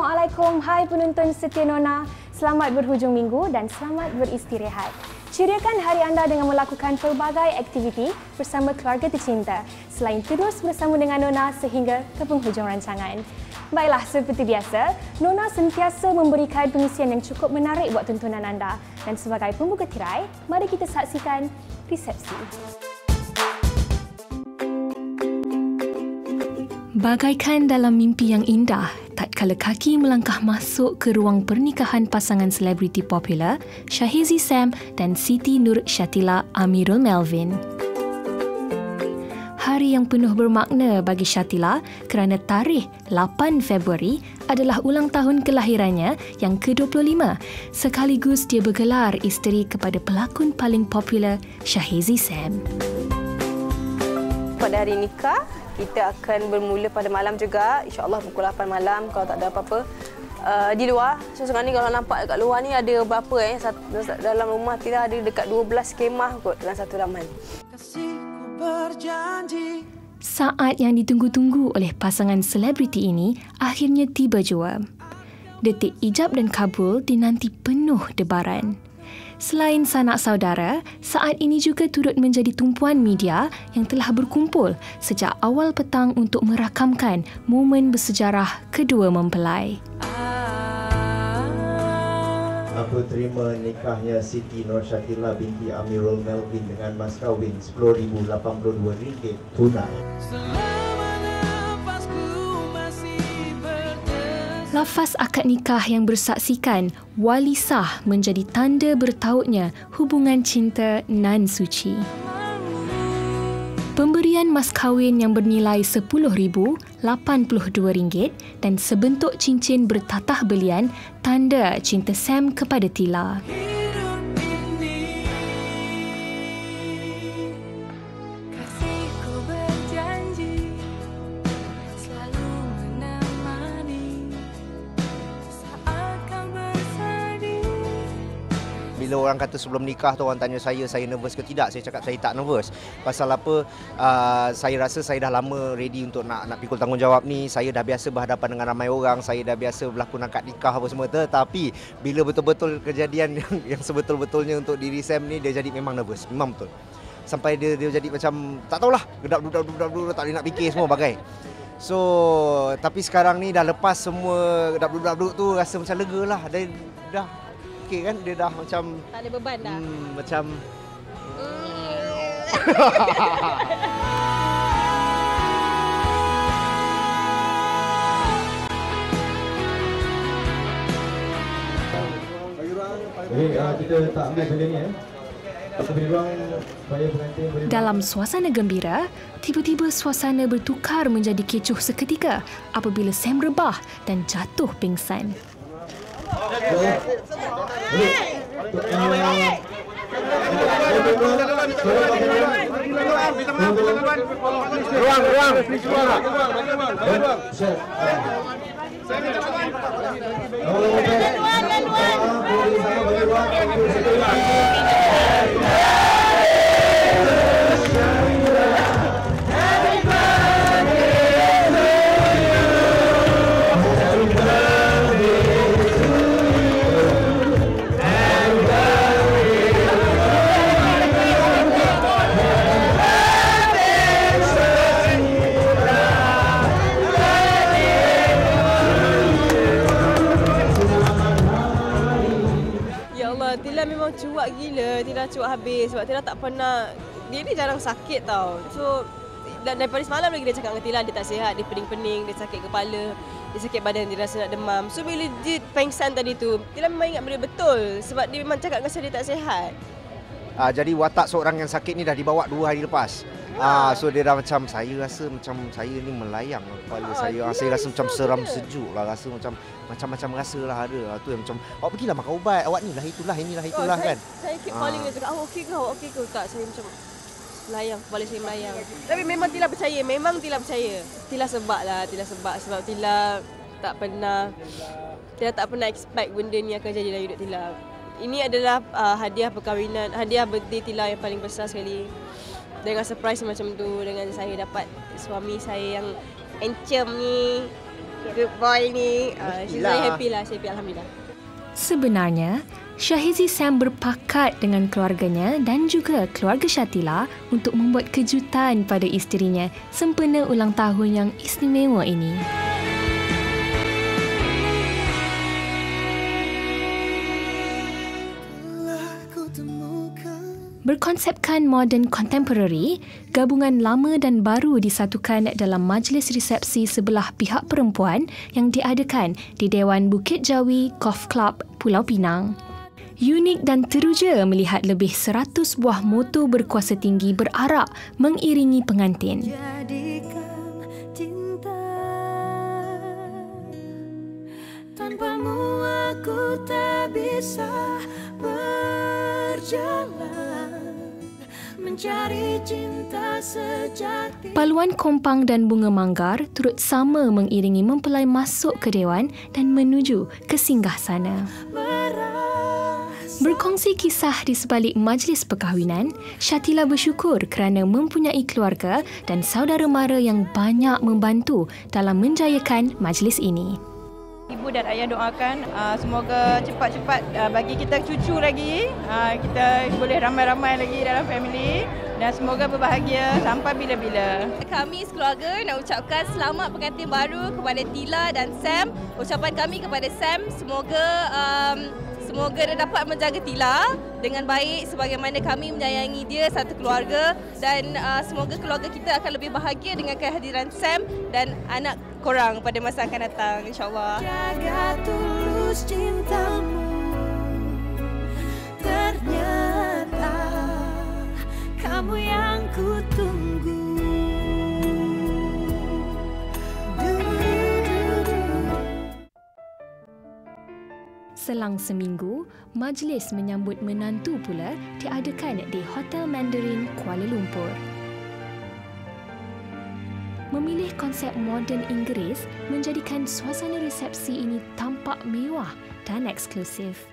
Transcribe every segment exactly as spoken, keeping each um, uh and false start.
Assalamualaikum, hai penonton setia Nona. Selamat berhujung minggu dan selamat beristirahat. Ceriakan hari anda dengan melakukan pelbagai aktiviti bersama keluarga tercinta selain terus bersama dengan Nona sehingga ke penghujung rancangan. Baiklah, seperti biasa, Nona sentiasa memberikan pengisian yang cukup menarik buat tontonan anda. Dan sebagai pembuka tirai, mari kita saksikan resepsi. Bagaikan dalam mimpi yang indah, tatkala kaki melangkah masuk ke ruang pernikahan pasangan selebriti popular Shahezy Sam dan Siti Nur Shatila Amirul Melvin. Hari yang penuh bermakna bagi Shatila kerana tarikh lapan Februari adalah ulang tahun kelahirannya yang ke dua puluh lima, sekaligus dia bergelar isteri kepada pelakon paling popular Shahezy Sam. Pada hari nikah, kita akan bermula pada malam juga, insya-Allah pukul lapan malam kalau tak ada apa-apa. Uh, di luar, so sekarang ni kalau nampak dekat luar ni ada berapa eh, satu, dalam rumah kita ada dekat dua belas kemah kot dalam satu laman. Saat yang ditunggu-tunggu oleh pasangan selebriti ini akhirnya tiba jua. Detik ijab dan kabul dinanti penuh debaran. Selain sanak saudara, saat ini juga turut menjadi tumpuan media yang telah berkumpul sejak awal petang untuk merakamkan momen bersejarah kedua mempelai. Aku terima nikahnya Siti Nur Shatila binti Amirul Melvin dengan mas kahwin sepuluh ribu lapan puluh dua ringgit tunai. Lafaz akad nikah yang bersaksikan wali sah menjadi tanda bertautnya hubungan cinta nan suci. Pemberian mas kahwin yang bernilai sepuluh ribu lapan puluh dua ringgit dan sebentuk cincin bertatah belian tanda cinta Sam kepada Tila. Bila orang kata sebelum nikah tu orang tanya saya, saya nervous ke tidak? Saya cakap saya tak nervous. Pasal apa? Uh, saya rasa saya dah lama ready untuk nak nak pikul tanggungjawab ni. Saya dah biasa berhadapan dengan ramai orang. Saya dah biasa berlakon akad nikah apa semua. Tetapi bila betul-betul kejadian yang, yang sebetul-betulnya untuk diri Sam ni, dia jadi memang nervous. Memang betul. Sampai dia dia jadi macam tak tahulah, gedap-gedap-gedap tak boleh nak fikir semua bagai. So, tapi sekarang ni dah lepas semua gedap-gedap tu, rasa macam lega lah. Dah, dah okey kan, dia dah macam tak ada beban dah. Hmm, macam Jadi uh, kita tak ambil benda ni eh. Dalam suasana gembira, tiba-tiba suasana bertukar menjadi kecoh seketika apabila Sam rebah dan jatuh pingsan. Ruang, ruang. Tila memang cuak gila, Tila cuak habis sebab Tila tak pernah, dia ni jarang sakit tau. So dan daripada semalam lagi dia cakap dengan Tila dia tak sihat, dia pening-pening, dia sakit kepala, dia sakit badan, dia rasa nak demam. So bila dia pengsan tadi tu, Tila memang ingat benda betul sebab dia memang cakap dengan saya dia tak sihat. Uh, jadi watak seorang yang sakit ni dah dibawa dua hari lepas. Ah, uh, so dia dah macam, saya rasa macam saya ni melayang kepala ha, saya. Saya rasa macam seram ke? sejuk lah, rasa macam macam-macam rasa lah ada. Ah, tu yang macam, awak pergilah makan ubat, awak ni lah itulah, inilah itulah oh, kan. Saya, saya keep calling dia cakap, awak okey ke, awak okey ke? Tak, saya macam melayang, kepala saya melayang. Tapi memang Tila percaya, memang Tila percaya. Tila sebab lah, Tila sebab. Sebab Tila tak pernah, Tila tak pernah expect benda ni akan jadi dalam hidup Tila. Ini adalah uh, hadiah perkahwinan, hadiah birthday Tila yang paling besar sekali. Dengan surprise macam tu, dengan saya dapat suami saya yang encem ni, good boy ni. Uh, she's very happy lah. She's happy, Alhamdulillah. Sebenarnya, Syahizi Sam berpakat dengan keluarganya dan juga keluarga Syatila untuk membuat kejutan pada isterinya sempena ulang tahun yang istimewa ini. Berkonsepkan moden contemporary, gabungan lama dan baru disatukan dalam majlis resepsi sebelah pihak perempuan yang diadakan di Dewan Bukit Jawi Golf Club, Pulau Pinang. Unik dan teruja melihat lebih seratus buah motor berkuasa tinggi berarak mengiringi pengantin. Jadikan cinta, tanpamu aku tak bisa berjalan mencari cinta sejati. Paluan kompang dan bunga manggar turut sama mengiringi mempelai masuk ke dewan dan menuju ke singgahsana. Berkongsi kisah di sebalik majlis perkahwinan, Syatila bersyukur kerana mempunyai keluarga dan saudara mara yang banyak membantu dalam menjayakan majlis ini. Ibu dan ayah doakan uh, semoga cepat-cepat uh, bagi kita cucu lagi, uh, kita boleh ramai-ramai lagi dalam family dan semoga berbahagia sampai bila-bila. Kami sekeluarga nak ucapkan selamat pengantin baru kepada Tila dan Sam. Ucapan kami kepada Sam, semoga um, semoga dia dapat menjaga Tila dengan baik sebagaimana kami menyayangi dia satu keluarga, dan uh, semoga keluarga kita akan lebih bahagia dengan kehadiran Sam dan anak korang pada masa akan datang, insyaAllah. Jaga tulus cintamu, ternyata kamu yang ku tunggu. Selang seminggu, majlis menyambut menantu pula diadakan di Hotel Mandarin, Kuala Lumpur. Memilih konsep moden Inggeris menjadikan suasana resepsi ini tampak mewah dan eksklusif.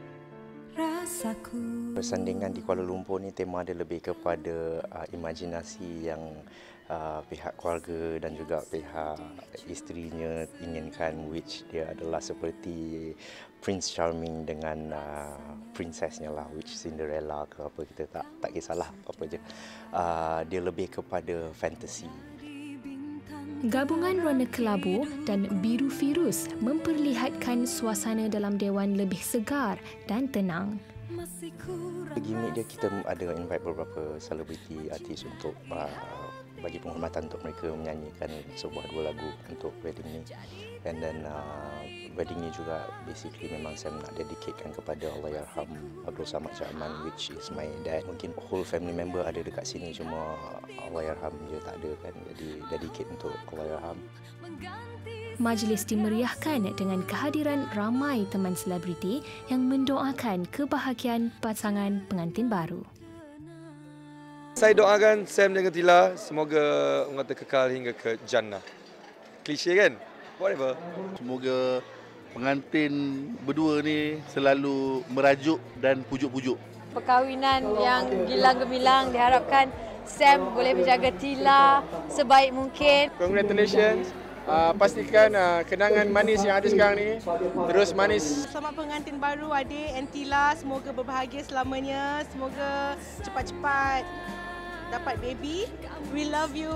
Rasaku. Persandingan di Kuala Lumpur ni tema dia lebih kepada uh, imajinasi yang uh, pihak keluarga dan juga pihak isterinya inginkan, which dia adalah seperti Prince Charming dengan uh, princessnya lah, which Cinderella ke apa, kita tak tak kisahlah apa-apa je. Uh, dia lebih kepada fantasy. Gabungan warna kelabu dan biru virus memperlihatkan suasana dalam dewan lebih segar dan tenang. Gimik dia, kita ada invite beberapa selebriti artis untuk uh, bagi penghormatan untuk mereka menyanyikan sebuah dua lagu untuk wedding ni. And then uh, wedding ni juga basically memang saya nak dedicatekan kepada Allahyarham Abdul Samad Jaman, which is my dad. Mungkin whole family member ada dekat sini, cuma Allahyarham je tak ada kan, jadi dedicate untuk Allahyarham. Majlis dimeriahkan dengan kehadiran ramai teman selebriti yang mendoakan kebahagiaan pasangan pengantin baru. Saya doakan Sam dengan Tila semoga orang kata kekal hingga ke jannah. Klise kan? Whatever. Semoga pengantin berdua ni selalu merajuk dan pujuk-pujuk. Perkahwinan yang gilang gemilang, diharapkan Sam boleh menjaga Tila sebaik mungkin. Congratulations. Uh, pastikan uh, kenangan manis yang ada sekarang ni terus manis. Selamat pengantin baru adik and Tila, semoga berbahagia selamanya, semoga cepat-cepat dapat baby. We love you.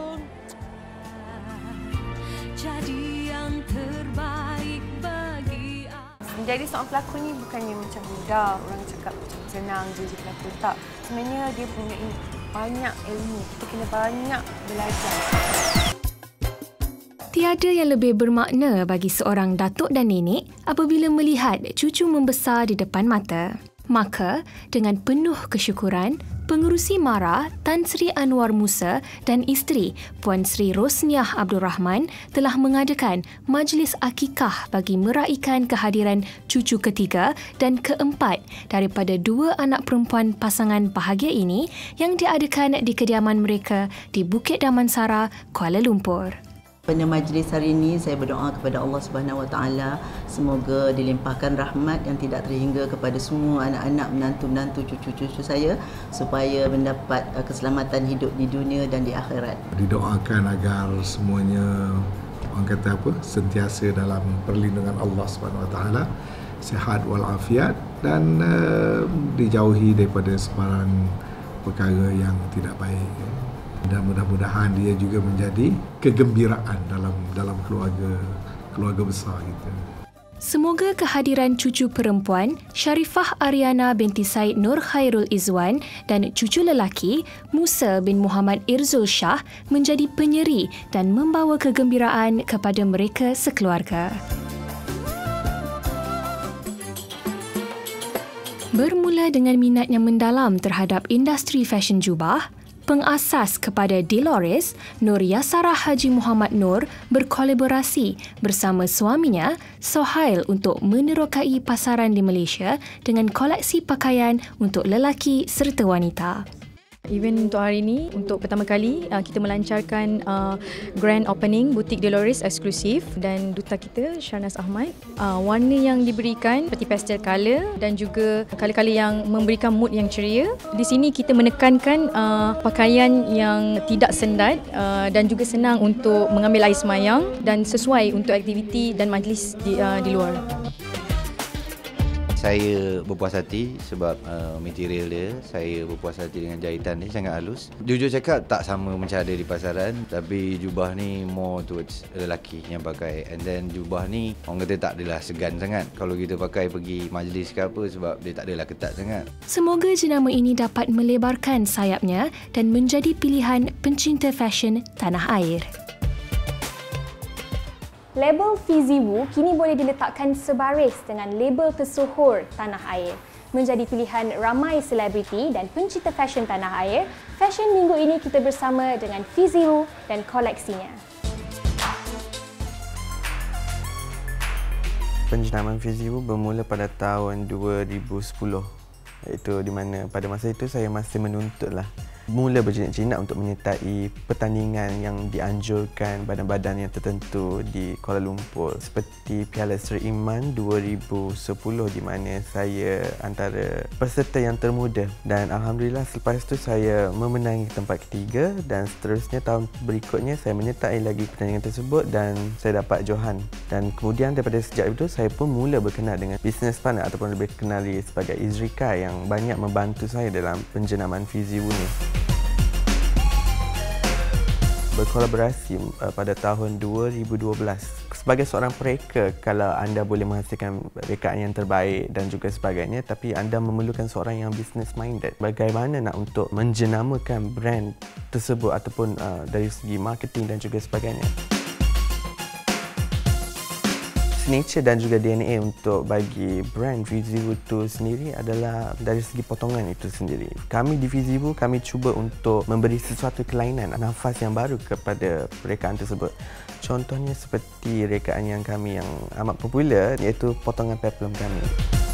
Jadi yang terbaik bagi menjadi seorang pelakon ni bukannya macam mudah, orang cakap macam senang je jadi pelakon. Tak, sebenarnya dia punya banyak ilmu, kita kena banyak belajar. Tiada yang lebih bermakna bagi seorang datuk dan nenek apabila melihat cucu membesar di depan mata. Maka, dengan penuh kesyukuran, Pengerusi Mara Tan Sri Anwar Musa dan isteri Puan Sri Rosniah Abdul Rahman telah mengadakan majlis akikah bagi meraikan kehadiran cucu ketiga dan keempat daripada dua anak perempuan pasangan bahagia ini yang diadakan di kediaman mereka di Bukit Damansara, Kuala Lumpur. Pada majlis hari ini, saya berdoa kepada Allah Subhanahu Wa Taala semoga dilimpahkan rahmat yang tidak terhingga kepada semua anak-anak, menantu-menantu, cucu-cucu saya supaya mendapat keselamatan hidup di dunia dan di akhirat. Didoakan agar semuanya orang kata apa, sentiasa dalam perlindungan Allah Subhanahu Wa Taala, sihat walafiat, dan uh, dijauhi daripada sebarang perkara yang tidak baik. Dan mudah-mudahan dia juga menjadi kegembiraan dalam dalam keluarga keluarga besar kita. Semoga kehadiran cucu perempuan Sharifah Ariana binti Said Nur Khairul Izwan dan cucu lelaki Musa bin Muhammad Irzul Shah menjadi penyeri dan membawa kegembiraan kepada mereka sekeluarga. Bermula dengan minat yang mendalam terhadap industri fashion jubah, pengasas kepada Delores, Nur Yasara Haji Muhammad Nur berkolaborasi bersama suaminya Sohail untuk menerokai pasaran di Malaysia dengan koleksi pakaian untuk lelaki serta wanita. Event untuk hari ini, untuk pertama kali uh, kita melancarkan uh, grand opening butik Delores eksklusif, dan duta kita Sharnas Ahmad. Uh, warna yang diberikan seperti pastel colour dan juga colour-colour yang memberikan mood yang ceria. Di sini kita menekankan uh, pakaian yang tidak sendat uh, dan juga senang untuk mengambil air semayang dan sesuai untuk aktiviti dan majlis di, uh, di luar. Saya berpuas hati sebab uh, material dia, saya berpuas hati dengan jahitan dia, sangat halus. Jujur cakap tak sama macam ada di pasaran, tapi jubah ni more towards lelaki yang pakai. And then jubah ni orang kata tak adalah segan sangat kalau kita pakai pergi majlis ke apa, sebab dia tak adalah ketat sangat. Semoga jenama ini dapat melebarkan sayapnya dan menjadi pilihan pencinta fashion tanah air. Label Fizzy Woo kini boleh diletakkan sebaris dengan label tersohor tanah air. Menjadi pilihan ramai selebriti dan pencinta fashion tanah air, Fashion Minggu ini kita bersama dengan Fizzy Woo dan koleksinya. Penjenamaan Fizzy Woo bermula pada tahun dua ribu sepuluh. Iaitu di mana pada masa itu saya masih menuntutlah. Mula berjinak-jinak untuk menyertai pertandingan yang dianjurkan badan-badan yang tertentu di Kuala Lumpur, seperti Piala Seri Iman dua ribu sepuluh, di mana saya antara peserta yang termuda, dan alhamdulillah selepas itu saya memenangi tempat ketiga, dan seterusnya tahun berikutnya saya menyertai lagi pertandingan tersebut dan saya dapat johan. Dan kemudian daripada sejak itu saya pun mula berkenal dengan business partner ataupun lebih dikenali sebagai Izrika yang banyak membantu saya dalam penjenamaan Fizzy Woo ni. Berkolaborasi uh, pada tahun dua ribu dua belas. Sebagai seorang pereka, kalau anda boleh menghasilkan rekaan yang terbaik dan juga sebagainya, tapi anda memerlukan seorang yang business minded. Bagaimana nak untuk menjenamakan brand tersebut ataupun uh, dari segi marketing dan juga sebagainya. Signature dan juga D N A untuk bagi brand Fizzy Woo itu sendiri adalah dari segi potongan itu sendiri. Kami di Fizzy Woo, kami cuba untuk memberi sesuatu kelainan, nafas yang baru kepada rekaan tersebut. Contohnya seperti rekaan yang kami yang amat popular, iaitu potongan peplum kami.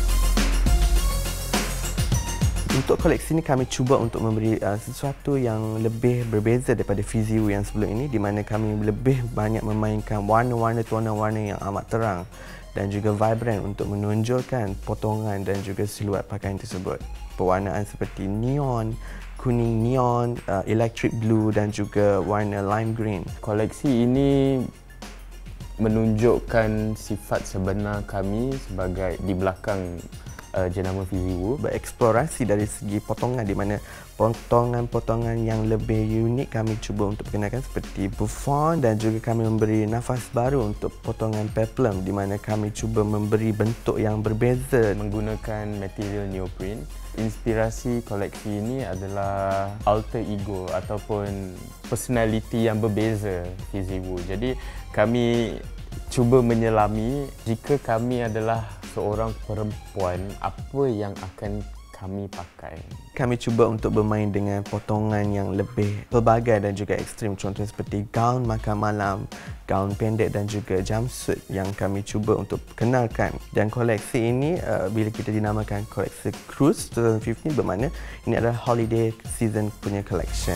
Untuk koleksi ini kami cuba untuk memberi uh, sesuatu yang lebih berbeza daripada Fizzy Woo yang sebelum ini, di mana kami lebih banyak memainkan warna-warna tuanan warna yang amat terang dan juga vibrant untuk menonjolkan potongan dan juga siluet pakaian tersebut. Pewarnaan seperti neon, kuning neon, uh, electric blue dan juga warna lime green. Koleksi ini menunjukkan sifat sebenar kami sebagai di belakang Uh, jenama Fizzy Woo. Bereksplorasi dari segi potongan, di mana potongan-potongan yang lebih unik kami cuba untuk perkenalkan seperti buffon, dan juga kami memberi nafas baru untuk potongan peplum, di mana kami cuba memberi bentuk yang berbeza menggunakan material neoprene. Inspirasi koleksi ini adalah alter ego ataupun personality yang berbeza Fizzy Woo. Jadi kami cuba menyelami jika kami adalah seorang perempuan, apa yang akan kami pakai. Kami cuba untuk bermain dengan potongan yang lebih pelbagai dan juga ekstrim, contohnya seperti gaun makan malam, gaun pendek dan juga jumpsuit yang kami cuba untuk kenalkan. Dan koleksi ini uh, bila kita dinamakan koleksi Cruise dua ribu lima belas, bermakna ini adalah holiday season punya collection.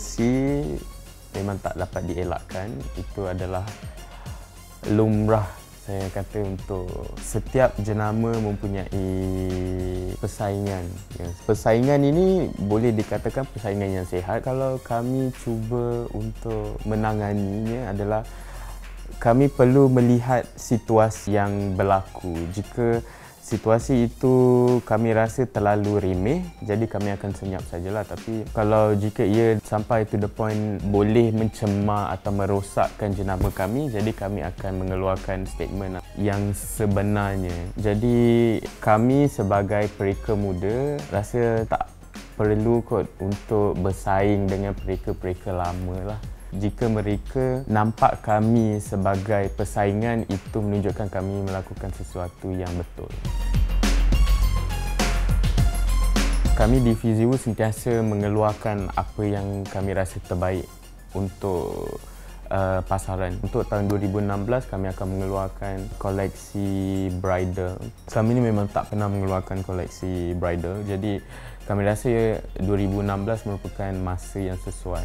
Kontroversi memang tak dapat dielakkan. Itu adalah lumrah Saya kata untuk setiap jenama mempunyai persaingan. Ya, persaingan ini boleh dikatakan persaingan yang sihat. Kalau kami cuba untuk menanganinya adalah kami perlu melihat situasi yang berlaku. Jika situasi itu kami rasa terlalu remeh, jadi kami akan senyap sajalah. Tapi kalau jika ia sampai to the point boleh mencemar atau merosakkan jenama kami, jadi kami akan mengeluarkan statement yang sebenarnya. Jadi kami sebagai pereka muda rasa tak perlu kot untuk bersaing dengan pereka-pereka lama lah. Jika mereka nampak kami sebagai persaingan, itu menunjukkan kami melakukan sesuatu yang betul. Kami di Fiziwu sentiasa mengeluarkan apa yang kami rasa terbaik untuk uh, pasaran. Untuk tahun dua ribu enam belas kami akan mengeluarkan koleksi bridal. Kami ni memang tak pernah mengeluarkan koleksi bridal. Jadi kami rasa dua ribu enam belas merupakan masa yang sesuai.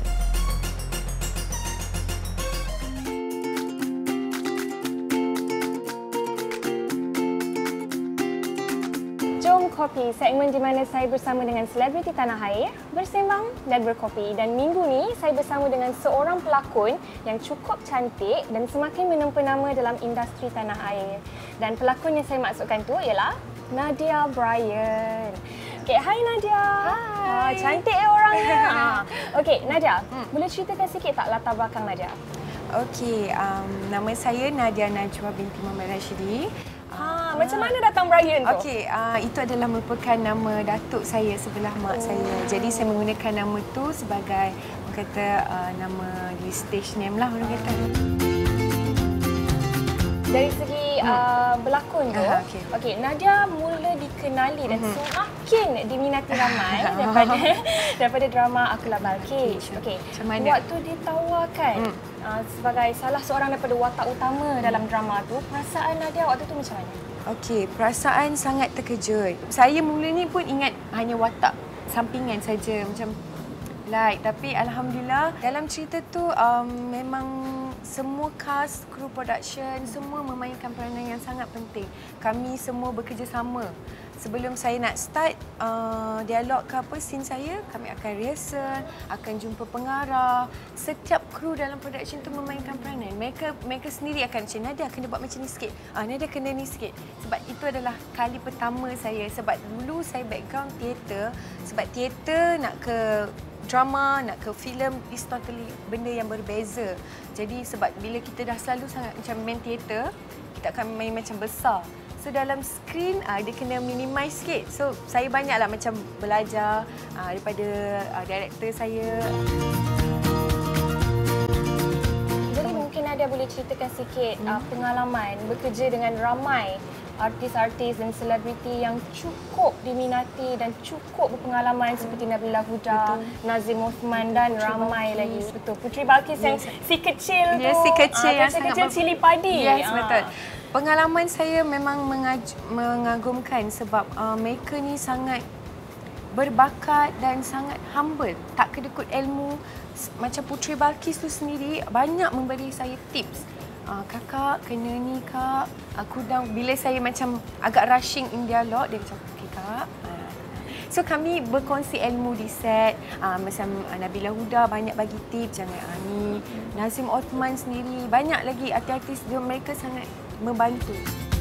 Jom Kopi, segmen di mana saya bersama dengan selebriti tanah air, bersembang dan berkopi. Dan minggu ni saya bersama dengan seorang pelakon yang cukup cantik dan semakin menempah nama dalam industri tanah air. Dan pelakon yang saya maksudkan tu ialah Nadia Bryan. Okay, hai Nadia. Hai. Ah, cantik eh orangnya. ah. Okey, Nadia, hmm. boleh ceritakan sikit tak latar belakang Nadia? Okey, um, nama saya Nadia Najwa binti Muhammad Rashidi. Ha, macam mana datang Bryan tu? Okey, uh, itu adalah merupakan nama datuk saya sebelah mak oh. saya. Jadi saya menggunakan nama tu sebagai kata uh, nama di stage name lah orang kata. Dari segi hmm. uh, berlakon tu, Aha, okay. okay, Nadia mula dikenali dan mm-hmm. semakin diminati ramai daripada daripada drama Akulah Balkis. Okay. Okay. Waktu ditawarkan mm. uh, sebagai salah seorang daripada watak utama mm. dalam drama tu, perasaan Nadia waktu tu macam mana? Okey, perasaan sangat terkejut. Saya mula ni pun ingat hanya watak sampingan saja macam like, tapi alhamdulillah dalam cerita tu um, memang semua cast, kru production semua memainkan peranan yang sangat penting. Kami semua bekerjasama. Sebelum saya nak start uh, dialog ke apa scene saya, kami akan rehearsal, akan jumpa pengarah. Setiap kru dalam production tu memainkan peranan. Mereka mereka sendiri akan macam Nadia kena buat macam ni sikit. Ah Nadia kena ni sikit. Sebab itu adalah kali pertama saya, sebab dulu saya background teater. Sebab teater nak ke drama, nak ke filem, is totally benda yang berbeza. Jadi sebab bila kita dah selalu sangat macam main teater, kita akan main macam besar. So dalam skrin uh, dia kena minimize sikit. So saya banyaklah macam belajar uh, daripada uh, director saya. Jadi mungkin Nadia boleh ceritakan sikit hmm. uh, pengalaman bekerja dengan ramai artis-artis dan selebriti yang cukup diminati dan cukup berpengalaman seperti Nabila Huda, Betul. Nazim Osman dan Putri ramai Balkis. lagi. Betul. Putri Balkis yes. yang si kecil tu. Yes, si kecil uh, yang si sangat kecil cili padi. Yes, uh. betul. Pengalaman saya memang mengaj- mengagumkan sebab uh, mereka ni sangat berbakat dan sangat humble. Tak kedekut ilmu. Macam Putri Balkis tu sendiri banyak memberi saya tips. Uh, kakak kena ni kak, aku dah bila saya macam agak rushing in dialog, dia macam okey kak. Uh, so kami berkongsi ilmu di set. Uh, macam uh, Nabila Huda banyak bagi tips jangan uh, ni. Nazim Osman sendiri banyak lagi artis-artis, mereka sangat membantu.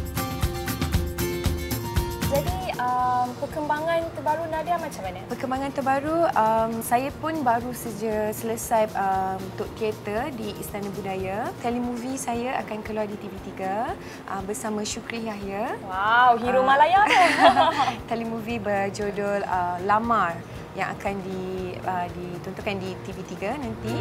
Jadi um, perkembangan terbaru Nadia macam mana? Perkembangan terbaru, um, saya pun baru saja selesai um, untuk teater di Istana Budaya. Telemovie saya akan keluar di T V tiga uh, bersama Syukri Yahya. Wow, hero uh, Malaya tu. Telemovie berjudul uh, Lamar yang akan di, uh, ditontonkan di T V tiga nanti.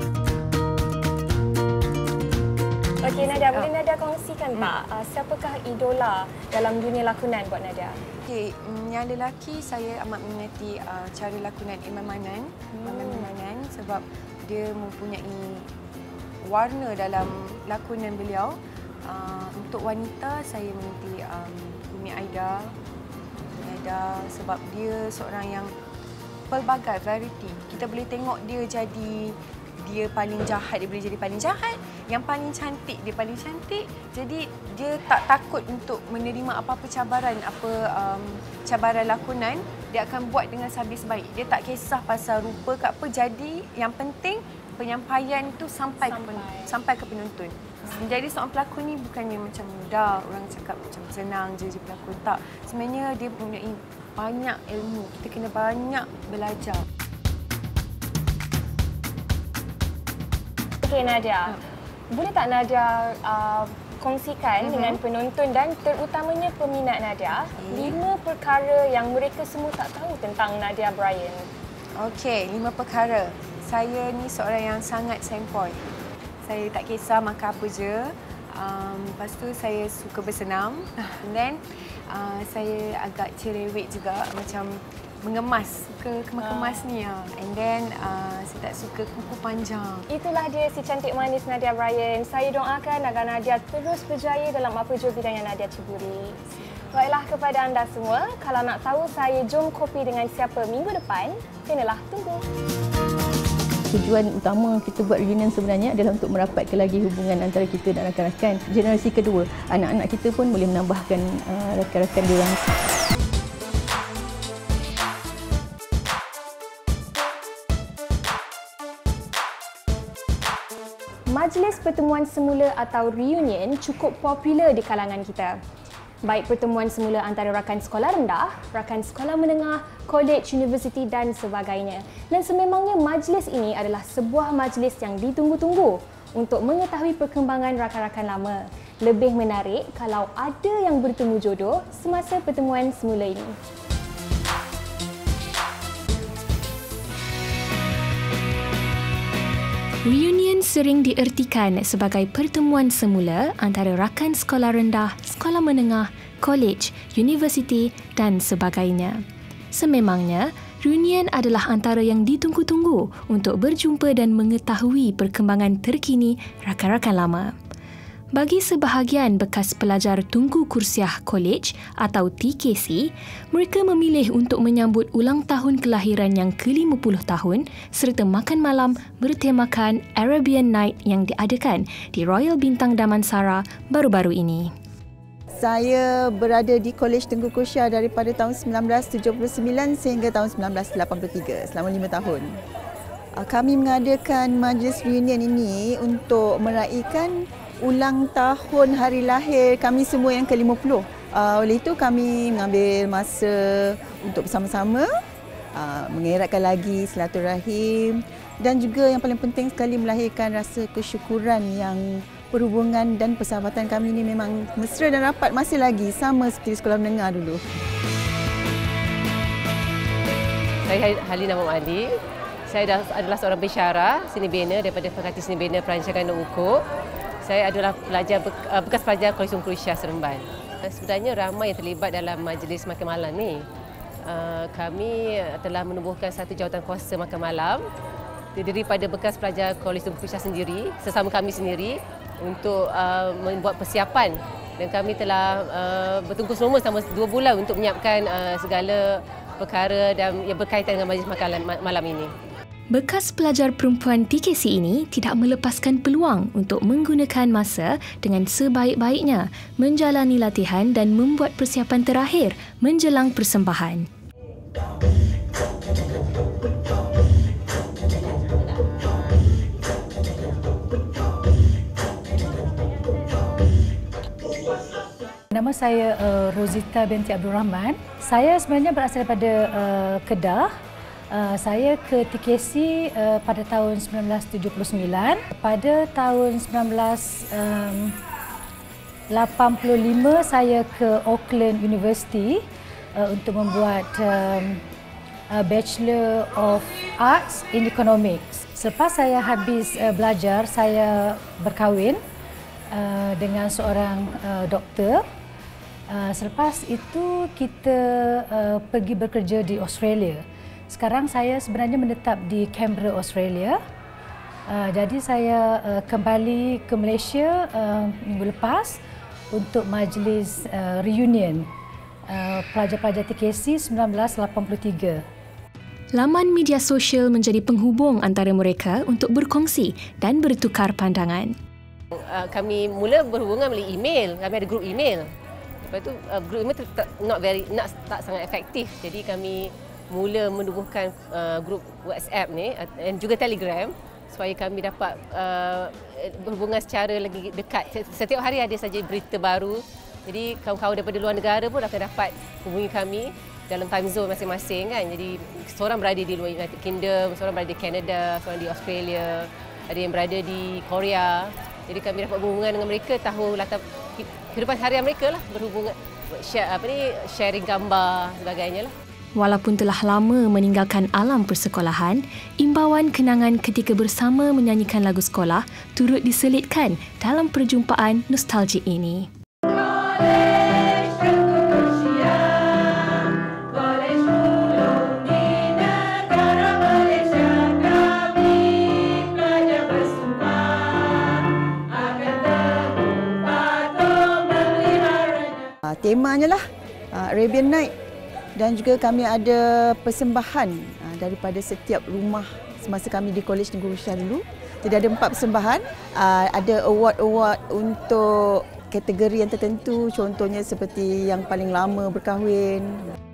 Okey Nadia, boleh Nadia kongsikan tak uh, siapakah idola dalam dunia lakonan buat Nadia? Okey, yang lelaki saya amat meminati uh, cara lakonan Imam Manan, hmm. Imam Manan sebab dia mempunyai warna dalam lakonan beliau. Uh, untuk wanita saya meminati um, Umi Aida, Umi Aida sebab dia seorang yang pelbagai variety. Kita boleh tengok dia jadi dia paling jahat, dia boleh jadi paling jahat. Yang paling cantik, dia paling cantik. Jadi dia tak takut untuk menerima apa-apa cabaran, apa um, cabaran lakonan. Dia akan buat dengan sehabis baik. Dia tak kisah pasal rupa ke apa. Jadi yang penting penyampaian tu sampai, sampai. Ke, pen, sampai ke penonton. Menjadi seorang pelakon ni bukannya macam mudah, orang cakap macam senang je jadi pelakon. Tak. Sebenarnya dia mempunyai banyak ilmu. Kita kena banyak belajar. Okey Nadia, boleh tak Nadia uh, kongsikan uh-huh. dengan penonton dan terutamanya peminat Nadia okay. lima perkara yang mereka semua tak tahu tentang Nadia Bryan? Okey, lima perkara. Saya ni seorang yang sangat sempoi. Saya tak kisah makan apa je. Um, lepas tu saya suka bersenam. And then uh, saya agak cerewet juga, macam mengemas, suka kemas-kemas ni. And then uh, saya tak suka kuku panjang. Itulah dia si cantik manis Nadia Bryan. Saya doakan agar Nadia terus berjaya dalam apa jua bidang yang Nadia ceburi. Baiklah kepada anda semua, kalau nak tahu saya jom kopi dengan siapa minggu depan, kenalah tunggu. Tujuan utama kita buat reunion sebenarnya adalah untuk merapatkan lagi hubungan antara kita dan rakan-rakan. Generasi kedua, anak-anak kita pun boleh menambahkan uh, rakan-rakan diorang. Majlis pertemuan semula atau reunion cukup popular di kalangan kita. Baik pertemuan semula antara rakan sekolah rendah, rakan sekolah menengah, college, universiti dan sebagainya. Dan sememangnya majlis ini adalah sebuah majlis yang ditunggu-tunggu untuk mengetahui perkembangan rakan-rakan lama. Lebih menarik kalau ada yang bertemu jodoh semasa pertemuan semula ini. Reunion sering diertikan sebagai pertemuan semula antara rakan sekolah rendah, sekolah menengah, college, universiti dan sebagainya. Sememangnya, reunion adalah antara yang ditunggu-tunggu untuk berjumpa dan mengetahui perkembangan terkini rakan-rakan lama. Bagi sebahagian bekas pelajar Tunku Kursiah College atau T K C, mereka memilih untuk menyambut ulang tahun kelahiran yang ke lima puluh tahun serta makan malam bertemakan Arabian Night yang diadakan di Royal Bintang Damansara baru-baru ini. Saya berada di Kolej Tunku Kursiah daripada tahun sembilan belas tujuh puluh sembilan sehingga tahun sembilan belas lapan puluh tiga, selama lima tahun. Kami mengadakan majlis reunion ini untuk meraihkan ulang tahun hari lahir kami semua yang ke lima puluh. Uh, oleh itu kami mengambil masa untuk bersama-sama uh, mengeratkan lagi silaturahim dan juga yang paling penting sekali melahirkan rasa kesyukuran yang perhubungan dan persahabatan kami ini memang mesra dan rapat masih lagi sama seperti sekolah menengah dulu. Saya Halina Muhammad Ali. Saya adalah seorang pensyarah seni bina daripada Fakulti Seni Bina Perancangan dan Ukur. Saya adalah pelajar bekas pelajar Kolej Tunku Kursiah Seremban. Sebenarnya ramai yang terlibat dalam majlis makan malam ni. Kami telah menubuhkan satu jawatan kuasa makan malam terdiri pada bekas pelajar Kolej Tunku Kursiah sendiri, sesama kami sendiri untuk membuat persiapan, dan kami telah bertungkus lumus selama dua bulan untuk menyiapkan segala perkara dan yang berkaitan dengan majlis makan malam ini. Bekas pelajar perempuan T K C ini tidak melepaskan peluang untuk menggunakan masa dengan sebaik-baiknya menjalani latihan dan membuat persiapan terakhir menjelang persembahan. Nama saya uh, Rosita binti Abdul Rahman. Saya sebenarnya berasal daripada uh, Kedah. Uh, saya ke T K C uh, pada tahun sembilan belas tujuh puluh sembilan. Pada tahun sembilan belas lapan puluh lima saya ke Auckland University uh, untuk membuat um, uh, Bachelor of Arts in Economics. Selepas saya habis uh, belajar, saya berkahwin uh, dengan seorang uh, doktor. Uh, selepas itu kita uh, pergi bekerja di Australia. Sekarang saya sebenarnya menetap di Canberra, Australia. Uh, jadi saya uh, kembali ke Malaysia uh, minggu lepas untuk majlis uh, reunion uh, pelajar-pelajar T K C sembilan belas lapan puluh tiga. Laman media sosial menjadi penghubung antara mereka untuk berkongsi dan bertukar pandangan. Uh, kami mula berhubungan melalui email. Kami ada grup email. Lepas tu uh, grup email tu not very not tak sangat efektif. Jadi kami mula menubuhkan uh, grup WhatsApp ni uh, dan juga Telegram supaya kami dapat uh, berhubungan secara lagi dekat. Setiap hari ada saja berita baru. Jadi kawan-kawan daripada luar negara pun akan dapat hubungi kami dalam time zone masing-masing kan. Jadi seorang berada di luar United Kingdom, seorang berada di Canada, seorang di Australia, ada yang berada di Korea. Jadi kami dapat berhubungan dengan mereka, tahu latar kehidupan harian mereka lah, berhubungan share apa ni sharing gambar sebagainya lah. Walaupun telah lama meninggalkan alam persekolahan, imbauan kenangan ketika bersama menyanyikan lagu sekolah turut diselitkan dalam perjumpaan nostalgia ini. Temanya lah Arabian Night dan juga kami ada persembahan daripada setiap rumah semasa kami di Kolej Negeri Rusyah dulu. Jadi ada empat persembahan, ada award-award untuk kategori yang tertentu, contohnya seperti yang paling lama berkahwin.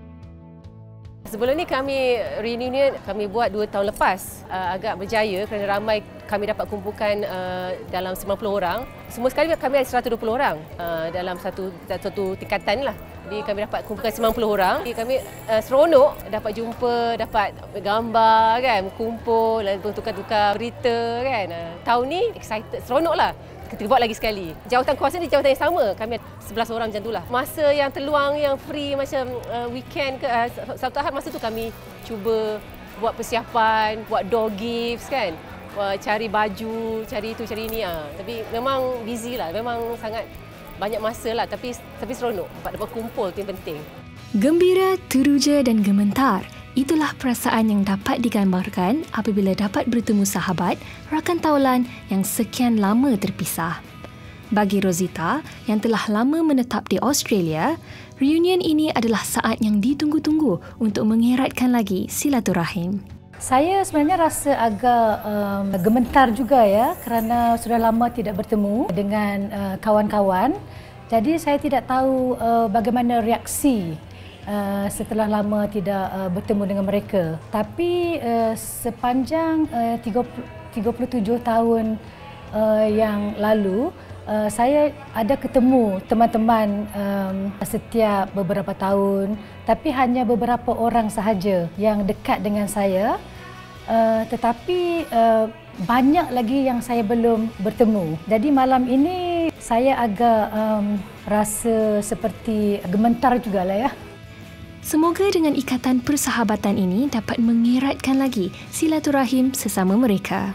Sebelum ni kami reunion kami buat dua tahun lepas. Uh, agak berjaya kerana ramai kami dapat kumpulkan uh, dalam sembilan puluh orang. Semua sekali kami ada seratus dua puluh orang uh, dalam satu satu tingkatan lah. Jadi kami dapat kumpulkan sembilan puluh orang. Jadi kami uh, seronok dapat jumpa, dapat gambar kan, kumpul, lalu tukar-tukar berita kan. Uh, tahun ni excited, seronok lah. Kita buat lagi sekali. Jawatan kuasa ni jawatan yang sama. Kami ada sebelas orang macam itulah. Masa yang terluang, yang free macam uh, weekend ke uh, Sabtu Ahad, masa tu kami cuba buat persiapan, buat door gifts kan. Uh, cari baju, cari itu, cari ini. Uh. Tapi memang busy lah. Memang sangat banyak masa lah. Tapi, tapi seronok. Dapat, dapat kumpul tu yang penting. Gembira, teruja dan gementar. Itulah perasaan yang dapat digambarkan apabila dapat bertemu sahabat, rakan taulan yang sekian lama terpisah. Bagi Rosita yang telah lama menetap di Australia, reunion ini adalah saat yang ditunggu-tunggu untuk mengeratkan lagi silaturahim. Saya sebenarnya rasa agak um, gementar juga ya kerana sudah lama tidak bertemu dengan uh, kawan-kawan. Jadi saya tidak tahu uh, bagaimana reaksi Uh, setelah lama tidak uh, bertemu dengan mereka. Tapi uh, sepanjang uh, tiga puluh tujuh tahun uh, yang lalu, uh, saya ada ketemu teman-teman um, setiap beberapa tahun, tapi hanya beberapa orang sahaja yang dekat dengan saya. Uh, tetapi uh, banyak lagi yang saya belum bertemu. Jadi malam ini saya agak um, rasa seperti gementar jugalah ya. Semoga dengan ikatan persahabatan ini dapat mengeratkan lagi silaturahim sesama mereka.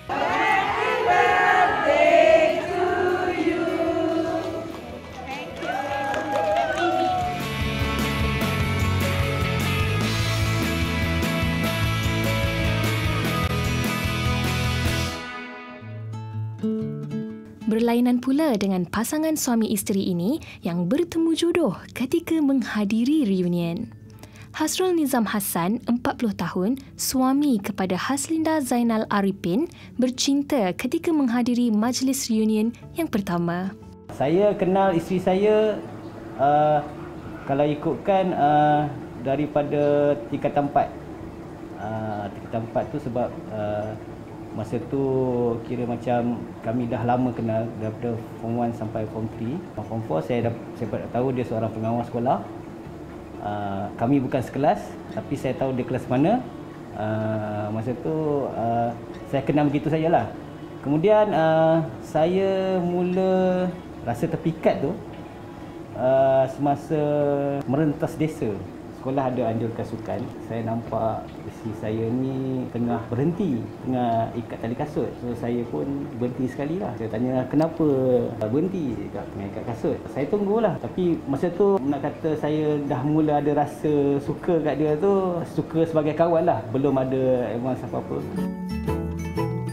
Berlainan pula dengan pasangan suami isteri ini yang bertemu jodoh ketika menghadiri reunion. Hasrul Nizam Hassan, empat puluh tahun, suami kepada Haslinda Zainal Arifin, bercinta ketika menghadiri majlis reunion yang pertama. Saya kenal isteri saya uh, kalau ikutkan uh, daripada tingkatan empat. Uh, tingkatan empat tu sebab uh, masa tu kira macam kami dah lama kenal daripada form one sampai form three. Form four saya dah saya tahu dia seorang pengawas sekolah. Uh, kami bukan sekelas tapi saya tahu dia kelas mana. Uh, masa tu uh, saya kenal begitu sajalah. Kemudian uh, saya mula rasa terpikat tu uh, semasa merentas desa. Sekolah ada anjurkan sukan. Saya nampak isteri saya ni tengah berhenti, tengah ikat tali kasut. So saya pun berhenti sekali lah. Saya tanya kenapa berhenti dekat tengah ikat kasut. Saya tunggulah. Tapi masa tu nak kata saya dah mula ada rasa suka kat dia tu, suka sebagai kawan lah. Belum ada advance apa-apa.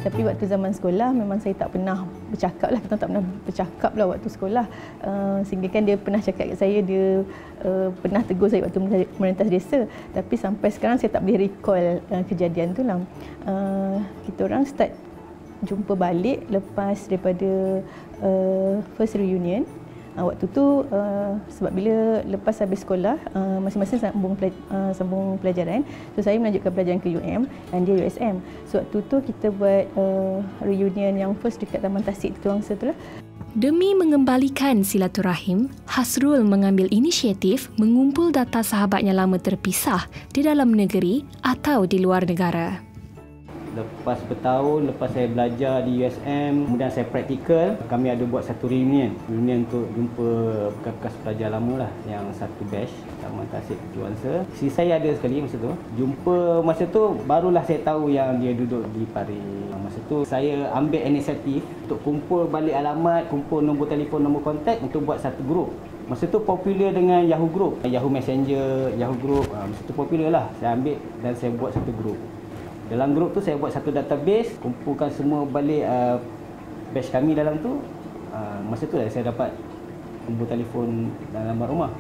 Tapi waktu zaman sekolah memang saya tak pernah bercakap lah, kita tak pernah bercakap lah waktu sekolah. Uh, sehingga kan dia pernah cakap kat saya, dia uh, pernah tegur saya waktu merentas desa. Tapi sampai sekarang saya tak boleh recall uh, kejadian tu lah. Uh, kita orang start jumpa balik lepas daripada uh, first reunion. Uh, waktu tu uh, sebab bila lepas habis sekolah uh, masing-masing sambung pelaj uh, sambung pelajaran, so saya melanjutkan pelajaran ke U M dan dia U S M. So waktu tu kita buat uh, reunion yang first dekat Taman Tasik Tuangsa tu lah. Demi mengembalikan silaturahim, Hasrul mengambil inisiatif mengumpul data sahabatnya lama terpisah di dalam negeri atau di luar negara. Lepas bertahun, lepas saya belajar di U S M, kemudian saya praktikal, kami ada buat satu reunion. Reunion untuk jumpa bekas-bekas pelajar lama lah, yang satu batch, Taman Tasik Tuangsa. Si saya ada sekali masa tu. Jumpa masa tu, barulah saya tahu yang dia duduk di Paris. Masa tu saya ambil inisiatif untuk kumpul balik alamat, kumpul nombor telefon, nombor kontak untuk buat satu grup. Masa tu popular dengan Yahoo Group, Yahoo Messenger, Yahoo Group. Masa tu popular lah. Saya ambil dan saya buat satu grup. Dalam grup tu saya buat satu database, kumpulkan semua balik uh, batch kami dalam tu. Uh, masa tu lah saya dapat nombor telefon dan alamat rumah.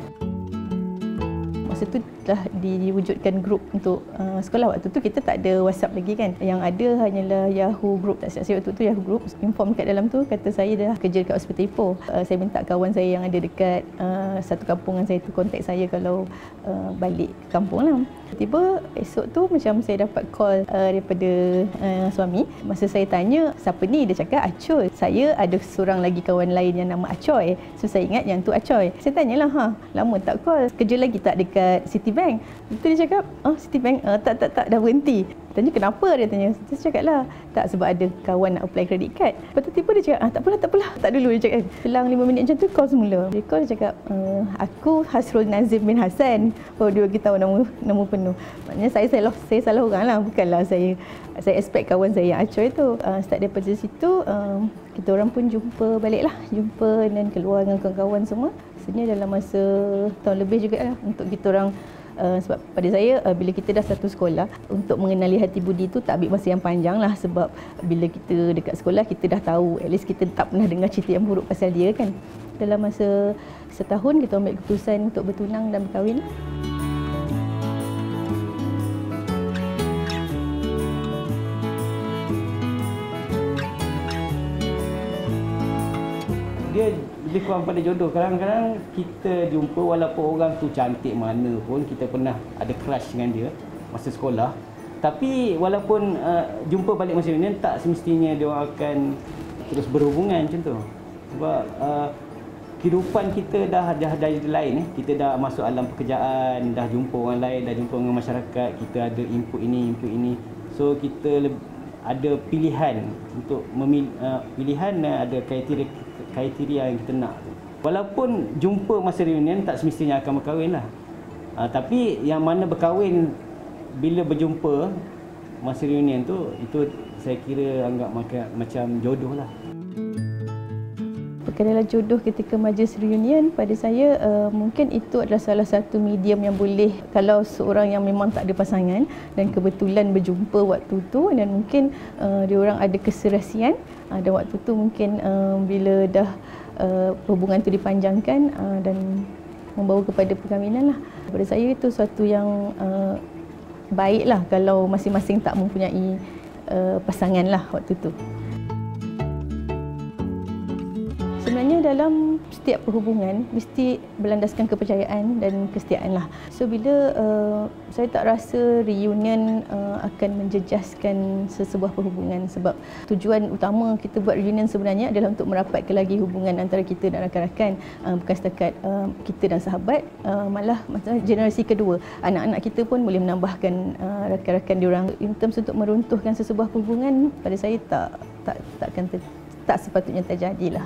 Masa tu telah diwujudkan grup untuk uh, sekolah. Waktu tu kita tak ada WhatsApp lagi kan. Yang ada hanyalah Yahoo Group. Tak silap saya waktu tu Yahoo Group. Inform kat dalam tu, kata saya dah kerja dekat Hospital Ipoh. Uh, saya minta kawan saya yang ada dekat uh, satu kampungan saya tu kontak saya kalau uh, balik kampung lah. Tiba esok tu macam saya dapat call uh, daripada uh, suami. Masa saya tanya, siapa ni? Dia cakap Acoy. Saya ada seorang lagi kawan lain yang nama Acoy. So saya ingat yang tu Acoy. Saya tanyalah, ha, lama tak call? Kerja lagi tak dekat Citibank? Itu dia cakap, oh Citibank, uh, tak, tak, tak, dah berhenti. Tanya kenapa, dia tanya. Saya cakap lah, tak sebab ada kawan nak apply credit card. Lepas tu tiba dia cakap, ah, tak apalah, tak apalah. Tak dulu dia cakap. Selang lima minit macam tu, call semula. Dia call, dia cakap, uh, aku Hasrul Nazim bin Hassan. Oh, dia bagi tahu nama, nama penuh. Maknanya saya salah, saya salah orang lah. Bukanlah saya saya expect kawan saya yang Acoy tu. Uh, start daripada situ, uh, kita orang pun jumpa balik lah. Jumpa dan keluar dengan kawan-kawan semua. Sebenarnya dalam masa tahun lebih juga lah untuk kita orang. Uh, sebab pada saya, uh, bila kita dah satu sekolah, untuk mengenali hati budi tu tak ambil masa yang panjang lah. Sebab bila kita dekat sekolah, kita dah tahu, at least kita tak pernah dengar cerita yang buruk pasal dia kan. Dalam masa setahun, kita ambil keputusan untuk bertunang dan berkahwin. Dia lebih kurang pada jodoh. Kadang-kadang kita jumpa walaupun orang tu cantik mana pun, kita pernah ada crush dengan dia masa sekolah. Tapi walaupun uh, jumpa balik masa reunion, tak semestinya dia orang akan terus berhubungan macam tu. Sebab uh, kehidupan kita dah dah dari lain eh. Kita dah masuk alam pekerjaan, dah jumpa orang lain, dah jumpa dengan masyarakat, kita ada input ini, input ini. So kita ada pilihan untuk memilih uh, pilihan dan ada kriteria kriteria yang kita nak. Walaupun jumpa masa reunion, tak semestinya akan berkahwin lah. Uh, tapi yang mana berkahwin bila berjumpa masa reunion tu, itu saya kira anggap macam, macam jodoh lah. Perkara jodoh ketika majlis reunion, pada saya uh, mungkin itu adalah salah satu medium yang boleh, kalau seorang yang memang tak ada pasangan dan kebetulan berjumpa waktu tu, dan mungkin uh, diorang ada keserasian, uh, dan waktu tu mungkin uh, bila dah uh, hubungan tu dipanjangkan uh, dan membawa kepada perkahwinan lah. Pada saya itu suatu yang uh, baiklah kalau masing-masing tak mempunyai uh, pasangan lah waktu tu. Sebenarnya dalam setiap perhubungan mesti berlandaskan kepercayaan dan kesetiaan lah. So bila uh, saya tak rasa reunion uh, akan menjejaskan sesebuah perhubungan, sebab tujuan utama kita buat reunion sebenarnya adalah untuk merapatkan lagi hubungan antara kita dan rakan-rakan, uh, bukan setakat uh, kita dan sahabat, uh, malah generasi kedua, anak-anak kita pun boleh menambahkan uh, rakan-rakan diorang. In terms untuk meruntuhkan sesebuah perhubungan, pada saya tak tak takkan ter, tak sepatutnya terjadilah.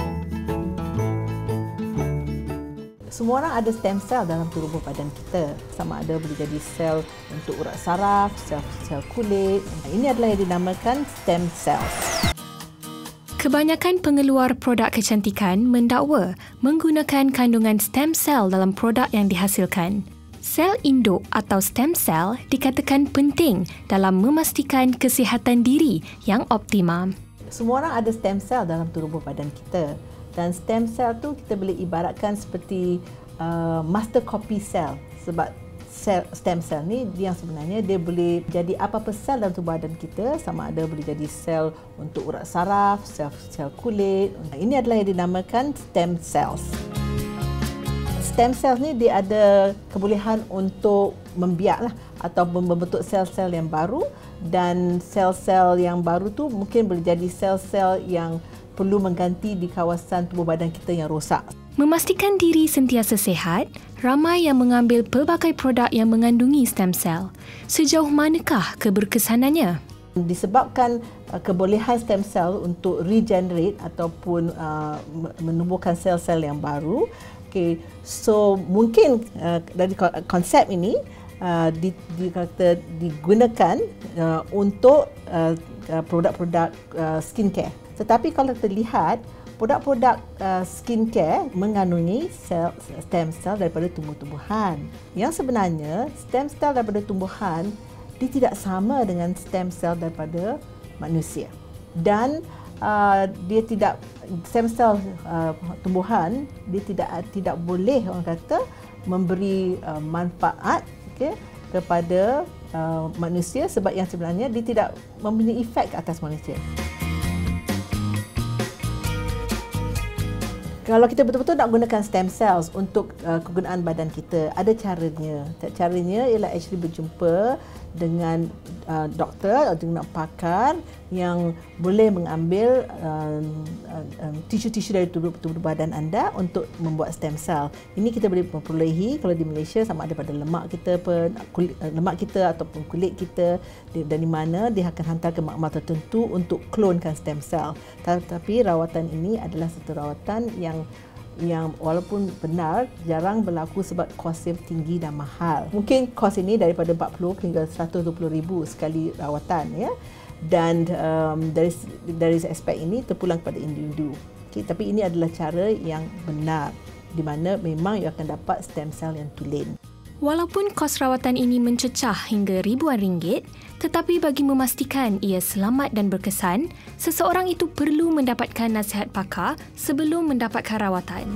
Semua orang ada stem cell dalam tubuh badan kita. Sama ada boleh jadi sel untuk urat saraf, sel, sel kulit. Ini adalah yang dinamakan stem cells. Kebanyakan pengeluar produk kecantikan mendakwa menggunakan kandungan stem cell dalam produk yang dihasilkan. Sel induk atau stem cell dikatakan penting dalam memastikan kesihatan diri yang optimum. Semua orang ada stem cell dalam tubuh badan kita, dan stem cell tu kita boleh ibaratkan seperti uh, master copy cell, sebab sel, stem cell ni dia yang sebenarnya dia boleh jadi apa-apa sel dalam tubuh badan kita, sama ada boleh jadi sel untuk urat saraf, sel sel kulit. Ini adalah yang dinamakan stem cells. Stem cells ni dia ada kebolehan untuk membiak lah, atau membentuk sel-sel yang baru, dan sel-sel yang baru tu mungkin boleh jadi sel-sel yang perlu mengganti di kawasan tubuh badan kita yang rosak. Memastikan diri sentiasa sihat, ramai yang mengambil pelbagai produk yang mengandungi stem cell. Sejauh manakah keberkesanannya? Disebabkan uh, kebolehan stem cell untuk regenerate ataupun uh, menumbuhkan sel-sel yang baru. Okay, so mungkin uh, dari konsep ini uh, di, di, kata, digunakan uh, untuk uh, produk-produk uh, skincare. Tetapi kalau kita lihat, produk-produk uh, skincare mengandungi sel, stem cell daripada tumbuh-tumbuhan. Yang sebenarnya stem cell daripada tumbuhan dia tidak sama dengan stem cell daripada manusia. Dan uh, dia tidak stem cell uh, tumbuhan dia tidak tidak boleh orang kata memberi uh, manfaat okay, kepada uh, manusia, sebab yang sebenarnya dia tidak mempunyai efek ke atas manusia. Kalau kita betul-betul nak gunakan stem cells untuk uh, kegunaan badan kita, ada caranya. Caranya ialah actually berjumpa dengan uh, doktor atau dengan pakar yang boleh mengambil uh, uh, tisu-tisu dari tubuh, tubuh badan anda untuk membuat stem cell. Ini kita boleh memperolehi kalau di Malaysia, sama ada pada lemak kita, kulit, lemak kita ataupun kulit kita, dari mana dia akan hantar ke makmal tertentu untuk klonkan stem cell. Tetapi rawatan ini adalah satu rawatan yang yang walaupun benar jarang berlaku sebab kosnya tinggi dan mahal. Mungkin kos ini daripada empat puluh hingga seratus dua puluh ribu sekali rawatan, ya. Dan um, dari dari aspek ini terpulang kepada individu. Okay, tapi ini adalah cara yang benar di mana memang ia akan dapat stem cell yang tulen. Walaupun kos rawatan ini mencecah hingga ribuan ringgit, tetapi bagi memastikan ia selamat dan berkesan, seseorang itu perlu mendapatkan nasihat pakar sebelum mendapatkan rawatan.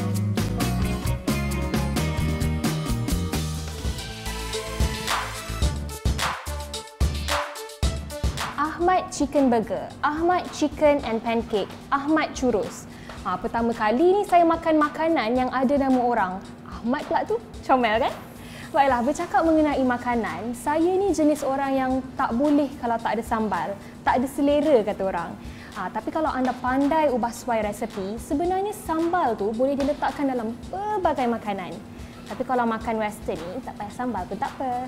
Ahmad Chicken Burger, Ahmad Chicken and Pancake, Ahmad Churros. Ha, pertama kali ni saya makan makanan yang ada nama orang. Ahmad pula tu, comel kan? Baiklah, bercakap mengenai makanan, saya ni jenis orang yang tak boleh kalau tak ada sambal, tak ada selera kata orang. Ha, tapi kalau anda pandai ubah suai resepi, sebenarnya sambal tu boleh diletakkan dalam pelbagai makanan. Tapi kalau makan western ni, tak payah sambal pun tak apa.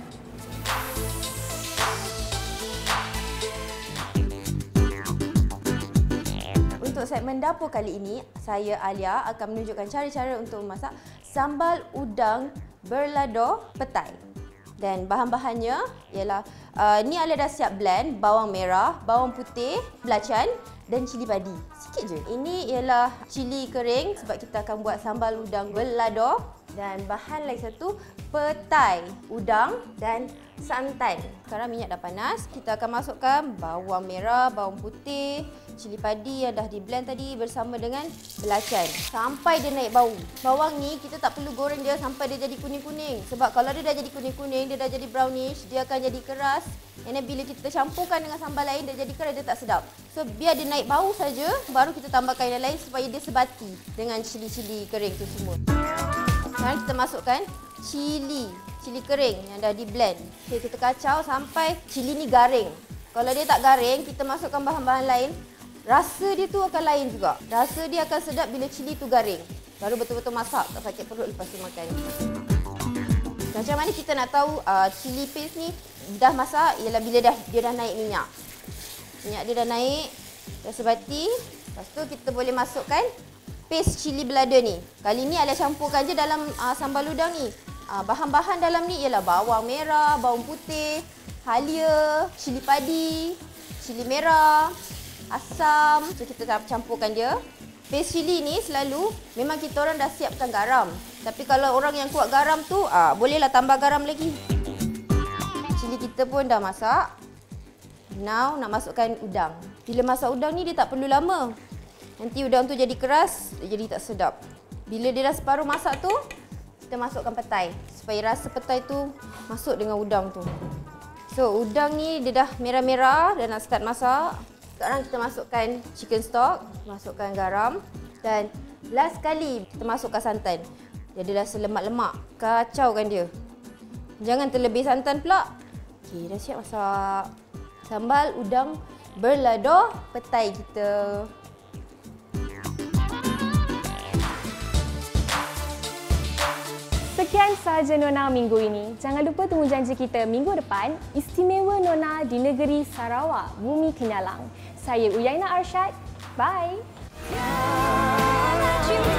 Untuk segmen dapur kali ini, saya Alia akan menunjukkan cara-cara untuk memasak sambal udang berlado petai. Dan bahan-bahannya ialah uh, ni Alia dah siap blend bawang merah, bawang putih, belacan dan cili padi. Sikit je. Ini ialah cili kering sebab kita akan buat sambal udang berlado. Dan bahan lagi satu, petai, udang dan santan. Sekarang minyak dah panas. Kita akan masukkan bawang merah, bawang putih, cili padi yang dah di blend tadi bersama dengan belacan. Sampai dia naik bau. Bawang ni kita tak perlu goreng dia sampai dia jadi kuning-kuning. Sebab kalau dia dah jadi kuning-kuning, dia dah jadi brownish, dia akan jadi keras. Dan bila kita campurkan dengan sambal lain, dia jadi keras, dia tak sedap. So biar dia naik bau saja, baru kita tambahkan yang lain supaya dia sebati dengan cili-cili kering tu semua. Sekarang kita masukkan cili, cili kering yang dah di blend. Okay, kita kacau sampai cili ni garing. Kalau dia tak garing, kita masukkan bahan-bahan lain. Rasa dia tu akan lain juga. Rasa dia akan sedap bila cili tu garing. Baru betul-betul masak, tak sakit perut lepas tu makan. Macam mana kita nak tahu uh, cili paste ni dah masak? Ialah bila dah dia dah naik minyak. Minyak dia dah naik, dah sebati. Lepas tu kita boleh masukkan paste cili belada ni. Kali ni Alia campurkan je dalam uh, sambal udang ni. Uh, bahan-bahan dalam ni ialah bawang merah, bawang putih, halia, cili padi, cili merah, asam. So kita campurkan dia. paste cili ni selalu memang kita orang dah siapkan garam. Tapi kalau orang yang kuat garam tu, ah, bolehlah tambah garam lagi. Cili kita pun dah masak. Now nak masukkan udang. Bila masak udang ni dia tak perlu lama. Nanti udang tu jadi keras, dia jadi tak sedap. Bila dia dah separuh masak tu, kita masukkan petai. Supaya rasa petai tu masuk dengan udang tu. So udang ni dia dah merah-merah dan nak start masak. Sekarang kita masukkan chicken stock, masukkan garam dan last kali kita masukkan santan. Dia dah selemak-lemak, kacaukan dia. Jangan terlebih santan pula. Okey, dah siap masak. Sambal udang berlado petai kita. Sekian sahaja Nona minggu ini. Jangan lupa temu janji kita minggu depan, Istimewa Nona di Negeri Sarawak, Bumi Kenyalang. Saya Uyaina Arsyad. Bye.